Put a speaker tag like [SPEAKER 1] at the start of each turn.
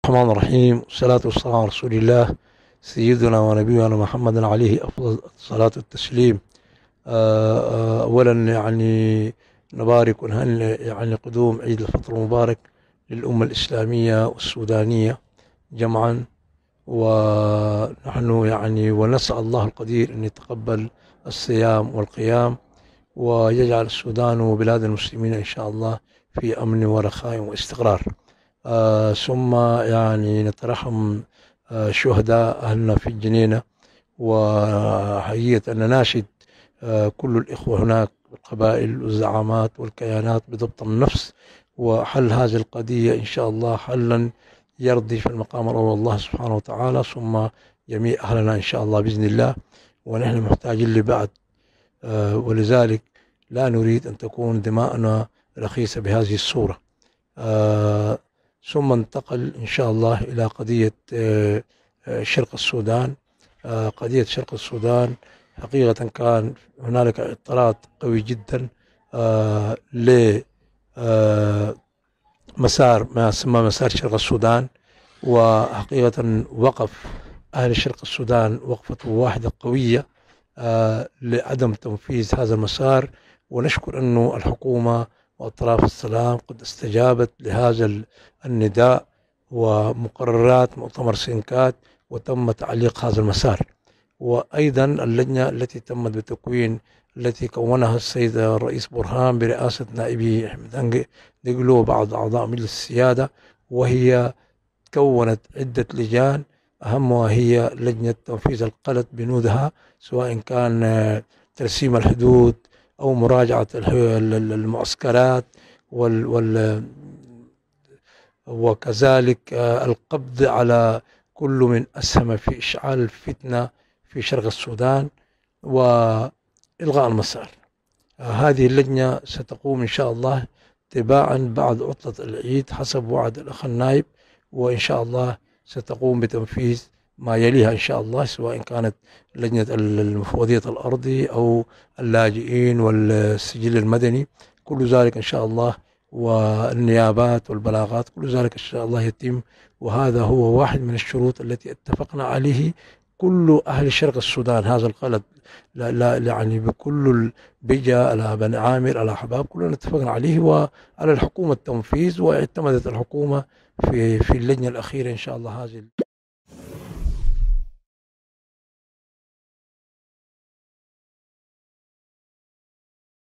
[SPEAKER 1] الرحمن الرحيم، والصلاة والسلام على رسول الله سيدنا ونبينا محمد عليه أفضل الصلاة والتسليم. أولا نبارك ونهنئ قدوم عيد الفطر المبارك للأمة الإسلامية والسودانية جمعا، ونحن ونسأل الله القدير أن يتقبل الصيام والقيام، ويجعل السودان وبلاد المسلمين إن شاء الله في أمن ورخاء واستقرار. ثم نترحم شهداء أهلنا في الجنينة، وحقيقة أن نناشد كل الإخوة هناك القبائل والزعامات والكيانات بضبط النفس وحل هذه القضية إن شاء الله حلا يرضي في المقام الأول الله سبحانه وتعالى، ثم جميع أهلنا إن شاء الله بإذن الله. ونحن محتاجين لبعض، ولذلك لا نريد أن تكون دماءنا رخيصة بهذه الصورة. ثم انتقل إن شاء الله إلى قضية شرق السودان. قضية شرق السودان حقيقة كان هنالك اضطراب قوي جدا لمسار ما يسمى مسار شرق السودان، وحقيقة وقف أهل شرق السودان وقفة واحدة قوية لعدم تنفيذ هذا المسار. ونشكر أنه الحكومة وأطراف السلام قد استجابت لهذا النداء ومقررات مؤتمر سينكات، وتم تعليق هذا المسار. وأيضا اللجنة التي تمت بتكوين التي كونها السيد الرئيس برهان برئاسة نائبه أحمد دقلو وبعض أعضاء مجلس السيادة، وهي كونت عدة لجان أهمها هي لجنة تنفيذ القلد بنودها، سواء كان ترسيم الحدود أو مراجعة المعسكرات وكذلك القبض على كل من أسهم في إشعال الفتنة في شرق السودان وإلغاء المسار. هذه اللجنة ستقوم إن شاء الله تباعا بعد عطلة العيد حسب وعد الأخ النائب، وإن شاء الله ستقوم بتنفيذ ما يليها إن شاء الله، سواء كانت لجنة المفوضية الأرضي أو اللاجئين والسجل المدني، كل ذلك إن شاء الله، والنيابات والبلاغات، كل ذلك إن شاء الله يتم. وهذا هو واحد من الشروط التي اتفقنا عليه كل أهل شرق السودان. هذا القلد لا بكل البجا على بني عامر على حباب كلنا اتفقنا عليه، وعلى الحكومة التنفيذ، واعتمدت الحكومة في اللجنة الأخيرة إن شاء الله هذه